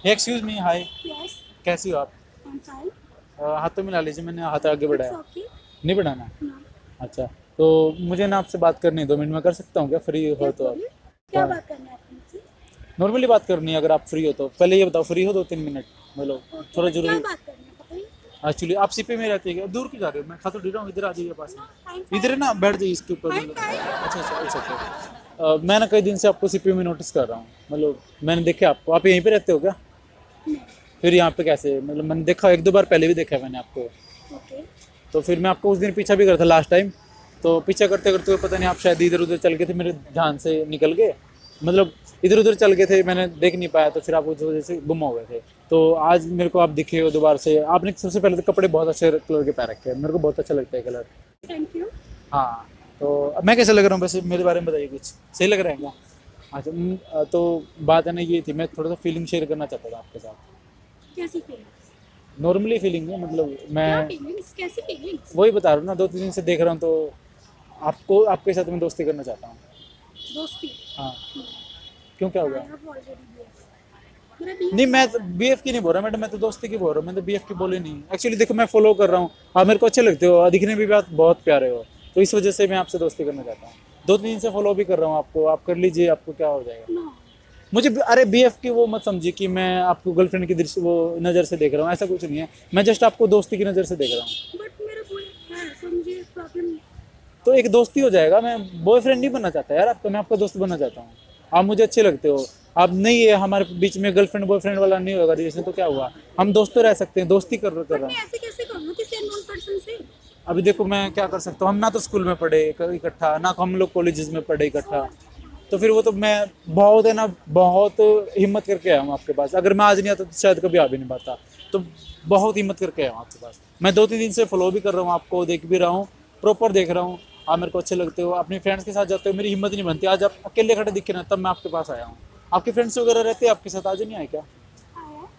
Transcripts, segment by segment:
Excuse me, हाय। Yes, कैसी हो आप? I'm fine. हाथ तो मिला लीजिए, मैंने हाथ आगे It's बढ़ाया। okay. नहीं बढ़ाना? No. अच्छा। तो मुझे ना आपसे बात करनी है, 2 मिनट में कर सकता हूँ क्या? फ्री हो Yes, तो आप? बोलिए। क्या बात करना है आपको मुझसे? नॉर्मली बात करनी है, अगर आप फ्री हो तो। पहले ये बताओ, फ्री हो 2-3 मिनट? मतलब Okay, थोड़ा but क्या जरूरी। बात करनी है बताइए। एक्चुअली आप सीपी में रहती है क्या? दूर क्यों जा रहे हो? मैं खा तो रहा हूँ, इधर आ जाइए पास No, में। I'm इधर है fine. ना, बैठ जाइए इसके ऊपर। I'm मतलब fine. अच्छा अच्छा, इट्स ओके। मैं ना कई दिन से आपको सीपी में नोटिस कर रहा हूँ। मतलब मैंने देखा आपको, आप यहीं पे रहते हो क्या? नहीं. फिर यहाँ पे कैसे? मतलब मैंने देखा, 1-2 बार पहले भी देखा है मैंने आपको। Okay. तो फिर मैं आपको उस दिन पीछा भी करा था लास्ट टाइम। तो पीछा करते करते हुए पता नहीं आप शायद इधर उधर चल गए थे, मेरे ध्यान से निकल गए। मतलब इधर उधर चल गए थे, मैंने देख नहीं पाया, तो फिर आप उस वजह से गुम हो गए थे। तो आज मेरे को आप दिखे हो दोबारा से। आपने सबसे पहले तो कपड़े बहुत अच्छे कलर के पहन रखे हैं, मेरे को बहुत अच्छा लगता है कलर। Thank you. हाँ। तो अब मैं कैसे लग रहा हूँ वैसे? मेरे बारे में बताइए, कुछ सही लग रहा है क्या? अच्छा। तो बात है ना ये थी, मैं थोड़ा सा फीलिंग शेयर करना चाहता था आपके साथ। कैसी feelings? नॉर्मली फीलिंग है, मतलब मैं क्या feelings? कैसी feelings? वही बता रहा हूँ ना, 2-3 दिन से देख रहा हूँ, तो आपको, आपके साथ मैं दोस्ती करना चाहता हूँ। दोस्ती. हाँ। No. क्यों, क्या हो I गया? have already BF. मेरा नहीं, BF मैं है. बीएफ की नहीं बोल रहा मैडम, मैं तो दोस्ती की बोल रहा हूँ, मैं तो बीएफ की बोली नहीं। एक्चुअली देखो, मैं फॉलो कर रहा हूँ, आप मेरे को अच्छे लगते हो, दिखने में भी आप बहुत प्यारे हो, तो इस वजह से मैं आपसे दोस्ती करना चाहता हूँ। 2-3 दिन से फॉलो भी कर रहा हूँ आपको, आप कर लीजिए, आपको क्या हो जाएगा? No. मुझे अरे बीएफ की वो मत समझिए कि मैं आपको गर्लफ्रेंड की दृष्टि वो नज़र से देख रहा हूँ, ऐसा कुछ नहीं है। मैं जस्ट आपको दोस्ती की नज़र से देख रहा हूँ। But मेरा boy है, तो मुझे प्रॉब्लम. तो एक दोस्ती हो जाएगा। मैं बॉयफ्रेंड नहीं बनना चाहता यार आपका, मैं आपका दोस्त बनना चाहता हूँ। आप मुझे अच्छे लगते हो। आप नहीं है हमारे बीच में गर्लफ्रेंड बॉयफ्रेंड वाला नहीं होगा रिलेशन, तो क्या हुआ? हम दोस्त तो रह सकते हैं, दोस्ती कर बट रहा मैं हूँ। ऐसे कैसे करूँ किसी अननोन पर्सन से? अभी देखो मैं क्या कर सकता हूँ, हम ना तो स्कूल में पढ़े इकट्ठा, ना हम लोग कॉलेजेस में पढ़े इकट्ठा। So, तो फिर वो तो मैं बहुत है ना, बहुत हिम्मत करके आया हूँ आपके पास। अगर मैं आज नहीं आता तो शायद कभी आ भी नहीं पाता। तो बहुत हिम्मत करके आया हूँ आपके पास। मैं 2-3 दिन से फॉलो भी कर रहा हूँ आपको, देख भी रहा हूँ, प्रॉपर देख रहा हूँ। आप मेरे को अच्छे लगते हो, अपनी फ्रेंड्स के साथ जाते हो, मेरी हिम्मत नहीं बनती। आज आप अकेले खड़े दिखे ना, तब मैं आपके पास आया हूँ। आपके फ्रेंड्स वगैरह रहते हैं आपके साथ, आज नहीं आए क्या? आया.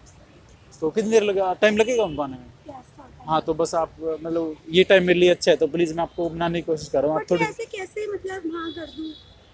तो कितनी देर लगा, टाइम लगेगा उनको आने में? Yes, thought I हाँ, तो बस आप मतलब ये टाइम मेरे लिए अच्छा है, तो प्लीज़ मैं आपको बनाने की कोशिश कर रहा हूँ, आप बट थोड़ी। मैं ऐसे कैसे मतलब हाँ कर दूँ?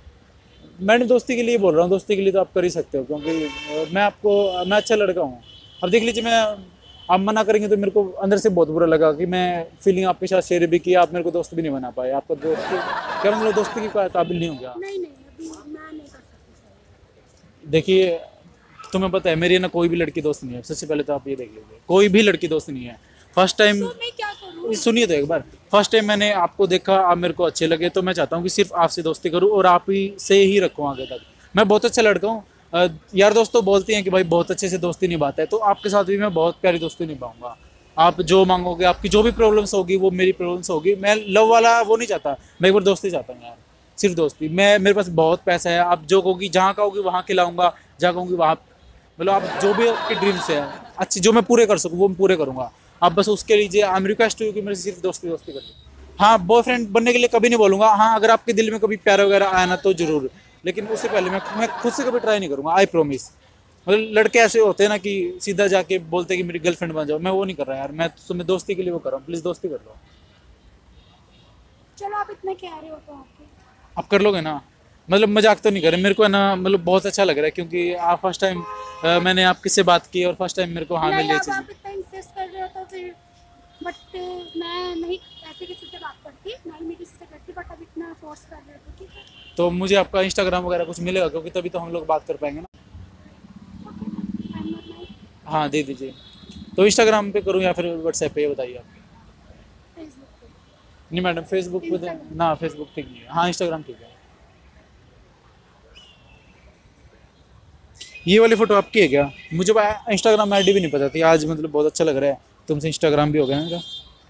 मैंने दोस्ती के लिए बोल रहा हूँ, दोस्ती के लिए तो आप कर ही सकते हो, क्योंकि मैं आपको, मैं अच्छा लड़का हूँ। अब देख लीजिए, मैं, आप मना करेंगे तो मेरे को अंदर से बहुत बुरा लगा कि मैं फीलिंग आपके साथ शेयर भी की, आप मेरे को दोस्त भी नहीं बना पाए। आपका दोस्ती क्या मतलब, दोस्ती की काबिल नहीं हो गया? नहीं नहीं अभी मैं नहीं कर सकती. देखिए, तुम्हें पता है मेरी ना कोई भी लड़की दोस्त नहीं है। सबसे पहले तो आप ये देख लीजिए, कोई भी लड़की दोस्त नहीं है। फर्स्ट टाइम, सो मैं क्या करूँ? सुनिए तो एक बार। फर्स्ट टाइम मैंने आपको देखा, आप मेरे को अच्छे लगे, तो मैं चाहता हूँ कि सिर्फ आपसे दोस्ती करूँ और आप ही से ही रखूँ आगे तक। मैं बहुत अच्छा लड़का हूँ। यार दोस्त तो बोलते हैं कि भाई बहुत अच्छे से दोस्ती निभाता है, तो आपके साथ भी मैं बहुत प्यारी दोस्ती निभाऊंगा। आप जो मांगोगे, आपकी जो भी प्रॉब्लम्स होगी वो मेरी प्रॉब्लम्स होगी। मैं लव वाला वो नहीं चाहता, मैं एक बार दोस्ती चाहता हूँ यार, सिर्फ दोस्ती। मैं, मेरे पास बहुत पैसा है, आप जो कहोगी, जहाँ कहोगी वहाँ खिलाऊंगा, जहाँ कहूँगी वहाँ, मतलब आप जो भी आपकी ड्रीम्स है अच्छी, जो मैं पूरे कर सकूँ वो मैं पूरे करूँगा। आप बस उसके लीजिए, आई एम रिक्वेस्ट यू कि मेरे से सिर्फ दोस्ती दोस्ती कर लो। हाँ, बॉयफ्रेंड बनने के लिए कभी नहीं बोलूँगा। हाँ, अगर आपके दिल में कभी प्यार वगैरह आया ना तो जरूर, लेकिन उससे पहले मैं खुद से कभी ट्राई नहीं करूँगा, आई प्रॉमिस। मतलब लड़के ऐसे होते हैं ना कि सीधा जाके बोलते हैं कि मेरी गर्लफ्रेंड बन जाओ, मैं वो नहीं कर रहा यार। मैं तुम्हें दोस्ती के लिए वो कर रहा हूँ, प्लीज़ दोस्ती कर लो। चलो आप इतना कह रहे हो तो आपके. आप कर लोगे ना? मतलब मजाक तो नहीं कर रहे, मेरे को है ना, मतलब बहुत अच्छा लग रहा है, क्योंकि आप फर्स्ट टाइम, मैंने आपकी से बात की और फर्स्ट टाइम मेरे को हाँ मिल नहीं रही अब चीज़। आप इतना इंसिस्ट कर रहे हो तो फिर. बट मैं नहीं ऐसे किसी से बात करती, ना ही मैं किसी से करती, बट अब इतना फोर्स कर रहे हो तो ठीक है. तो मुझे आपका इंस्टाग्राम वगैरह कुछ मिलेगा, क्योंकि तभी तो हम लोग बात कर पाएंगे ना। Okay I am not like हाँ, दे दीजिए। तो इंस्टाग्राम पे करूँ या फिर व्हाट्सएप पे, ये बताइए आप। फेसबुक पे. नहीं मैडम, फेसबुक पे Instagram. ना, फेसबुक ठीक नहीं है। हाँ, इंस्टाग्राम ठीक है। ये वाली फ़ोटो आपकी है क्या? मुझे इंस्टाग्राम आईडी भी नहीं पता थी, आज मतलब बहुत अच्छा लग रहा है, तुमसे इंस्टाग्राम भी हो गया मेरा।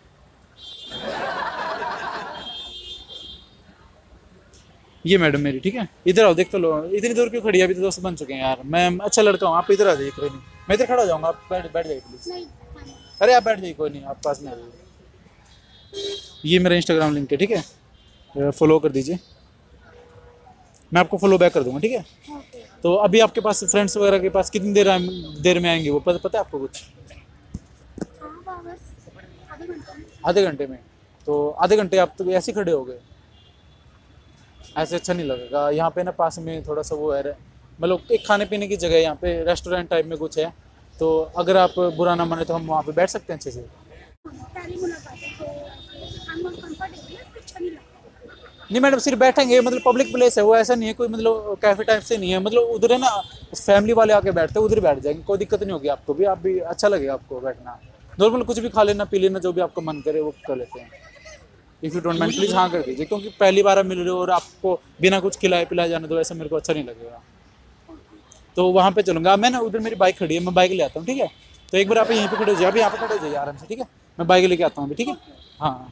ये मैडम मेरी, ठीक है। इधर आओ, देख तो लो, इतनी दूर क्यों खड़ी है? अभी तो दोस्त बन चुके हैं यार, मैं अच्छा लड़का हूँ, आप इधर आ जाइए, कोई नहीं, मैं इधर खड़ा हो जाऊँगा, आप बैठ बैठ जाइए प्लीज़। नहीं fine. अरे आप बैठ जाइए, कोई नहीं, आप पास में आ जाइए। ये मेरा इंस्टाग्राम लिंक है, ठीक है, फॉलो कर दीजिए, मैं आपको फॉलो बैक कर दूंगा, ठीक है। ओके. तो अभी आपके पास फ्रेंड्स वगैरह के पास कितनी देर में आएंगे वो, पता है आपको कुछ? हाँ बस आधे घंटे में. आधे घंटे में? तो आधे घंटे आप तो ऐसे ही खड़े हो गए, ऐसे अच्छा नहीं लगेगा। यहाँ पे ना पास में थोड़ा सा वो है, मतलब एक खाने पीने की जगह है यहाँ पे, रेस्टोरेंट टाइप में कुछ है, तो अगर आप बुरा ना माने तो हम वहाँ पे बैठ सकते हैं अच्छे से। पहली मुलाकात है तो हम कंफर्टेबल है, अच्छा नहीं लगता। नहीं मैडम, सिर्फ बैठेंगे, मतलब पब्लिक प्लेस है वो, ऐसा नहीं है कोई मतलब कैफे टाइप से नहीं है, मतलब उधर है ना, फैमिली वाले आके बैठते हैं, उधर बैठ जाएंगे, कोई दिक्कत नहीं होगी आपको भी, आप भी अच्छा लगेगा आपको बैठना। नॉर्मल कुछ भी खा लेना पी लेना, जो भी आपका मन करे वो कर लेते हैं। If you don't mind please हाँ कर दीजिए, क्योंकि पहली बार आप मिल रहे हो और आपको बिना कुछ खिलाए पिलाए जाने दो, ऐसा मेरे को अच्छा नहीं लगेगा। तो वहाँ पे चलूँगा मैं ना, उधर मेरी बाइक खड़ी है, मैं बाइक ले आता हूँ, ठीक है। तो एक बार आप यहीं पे खड़े हो जाइए, आप यहाँ पे खड़े हो जाइए आराम से, ठीक है। मैं बाइक लेके आता हूँ अभी, ठीक है। हाँ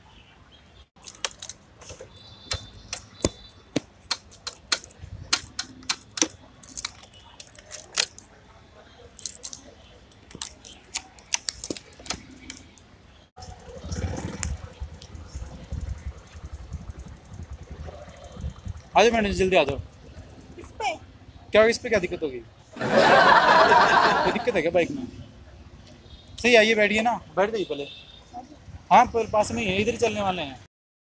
आ जाओ मैडम, जल्दी आ जाओ। इस पे क्या इस पे क्या दिक्कत होगी? कोई दिक्कत है क्या बाइक में? सही आइए, बैठिए ना, बैठ जाइए पहले। हाँ पर पास में ही है, इधर ही चलने वाले हैं,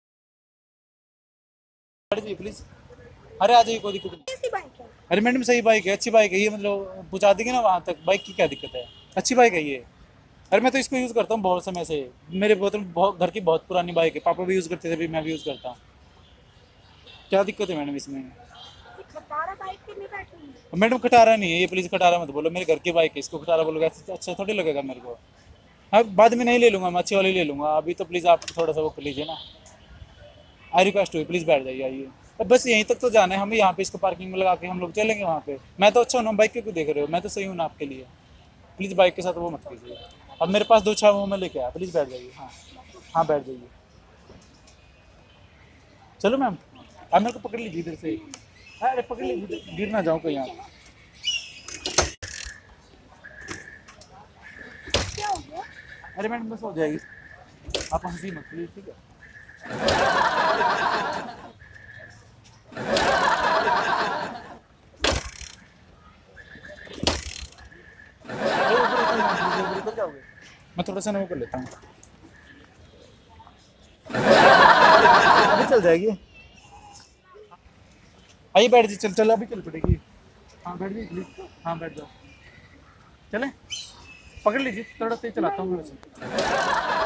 बैठ जाइए प्लीज़। अरे आ जाइए, कोई दिक्कत नहीं। कैसी बाइक है? अरे मैडम सही बाइक है, अच्छी बाइक है ये, मतलब पहुँचा देंगे ना वहाँ तक, बाइक की क्या दिक्कत है, अच्छी बाइक है ये। अरे मैं तो इसको यूज़ करता हूँ बहुत समय से, मेरे बहुत घर की बहुत पुरानी बाइक है, पापा भी यूज़ करते थे, भी मैं भी यूज़ करता हूँ। क्या दिक्कत है मैडम इसमें? ये खटारा बाइक पे नहीं बैठूंगी। मैडम खटारा नहीं है ये, प्लीज़ खटारा मत बोलो, मेरे घर की बाइक है, इसको खटारा बोलोगे अच्छा थोड़ी लगेगा मेरे को। हाँ बाद में नहीं ले लूँगा, मैं अच्छी वाली ले लूँगा, अभी तो प्लीज़ आप थोड़ा सा वो कर लीजिए ना, आई रिक्वेस्ट हुई, प्लीज़ बैठ जाइए, आइए। अब बस यहीं तक तो जाना है हमें, यहाँ पे इसको पार्किंग में लगा के हम लोग चलेंगे वहाँ पे। मैं तो अच्छा हूँ ना, बाइक क्यों देख रहे हो, मैं तो सही हूँ ना आपके लिए, प्लीज़ बाइक के साथ वो मत कीजिए। अब मेरे पास 2 छाव वो मैं लेके आया, प्लीज़ बैठ जाइए। हाँ हाँ बैठ जाइए। चलो मैम, आप मेरे को पकड़ लीजिए इधर से, अरे पकड़ लीजिए, गिर ना जाऊँ कहीं आप। क्या हो गया? अरे मैडम बस हो जाएगी, आप हंसी मत प्लीज, ठीक है। उधर जाओगे, मैं थोड़ा सा ना वो कर लेता हूँ, अभी चल जाएगी। आइए बैठ जी, चल चल अभी चल पड़ेगी। हाँ बैठ जाइए प्लीज, हाँ बैठ जाओ, चले पकड़ लीजिए, थोड़ा तेज चलाता हूँ मैं वैसे।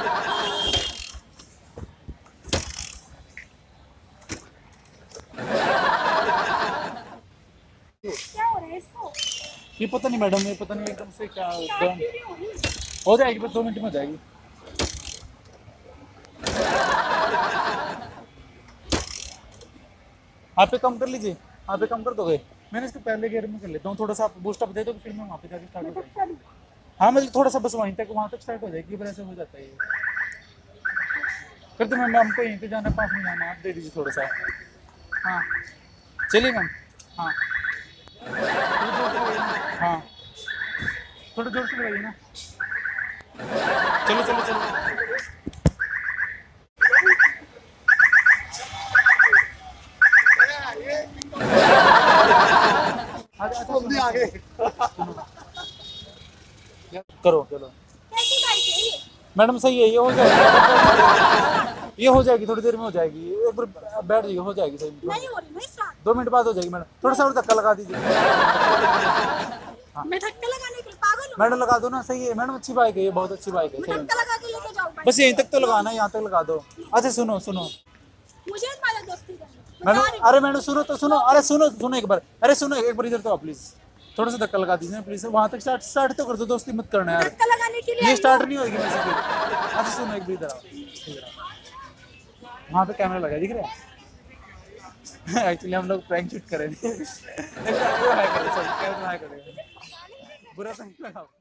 क्या हो रहा है इसको? ये पता नहीं मैडम, ये पता नहीं एकदम से क्या स्टार्ट क्यों नहीं हो रही? हो जाएगी, बस 2 मिनट में हो जाएगी। आप पे कम कर लीजिए, आप पे कम कर दोगे, मैंने इसको पहले गियर में कर लेता हूँ, थोड़ा सा आप बूस्ट अप दे दो, फिर मैं वहाँ पे जाके स्टार्ट हो जाएगी। चलो। हाँ मतलब थोड़ा सा बस वहाँ तक स्टार्ट हो जाएगी, फिर ऐसे हो जाता है ये। कर दो मैम, हमको यहीं पे जाना, 5 मिनट जाना, आप दे दीजिए थोड़ा सा। हाँ चलिए मैम। हाँ हाँ थोड़ा जोर से लगाइए ना, चलो चलो चलो। आगे करो चलो। कैसी बाइक है ये? मैडम सही है, ये हो जाएगी, ये हो जाएगी, थोड़ी देर में हो जाएगी, एक बार बैठ जाइए, हो जाएगी सही। नहीं हो रही ना स्टार्ट? 2 मिनट बाद हो जाएगी मैडम, थोड़ा सा और धक्का लगा दीजिए। मैं धक्का लगाने के लिए पागल हूँ? मैडम लगा दो ना, सही है मैडम, अच्छी बाइक है ये, बहुत अच्छी बाइक है, मैं सही धक्का लगा के लेके जाऊँ? बस यहीं तक तो लगाना है, यहाँ तक लगा दो। अच्छा सुनो सुनो मुझे तुम्हारा दोस्ती करनी है। मैडम, अरे मैडम सुनो तो सुनो, अरे सुनो सुनो एक बार, अरे सुनो एक बार इधर तो आप प्लीज, थोड़ा सा धक्का लगा दीजिए प्लीज, वहाँ तक स्टार्ट तो कर दो, दोस्ती मत करना यार, धक्का लगाने के लिए ये आई स्टार्ट हूँ। नहीं होगी वैसे फिर। अच्छा सुनो एक बार इधर आओ, इधर आओ, वहाँ पे कैमरा लगा है, दिख रहा है। एक्चुअली हम लोग प्रैंक शूट कर रहे थे। कैमरा हाई करो, बुरा तो नहीं लगा।